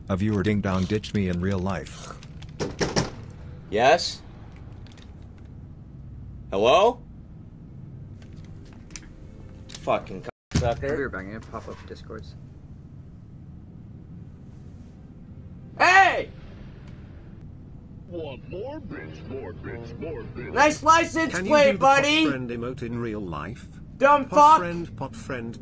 A viewer ding dong ditched me in real life. Yes? Hello? Fucking cocksucker. We're banging it. Pop up Discords. Hey! Want more bits, more bits, more bits. Nice license Can plate, you do the buddy! pot friend emote in real life? Dumb Pot fuck! friend, pot friend.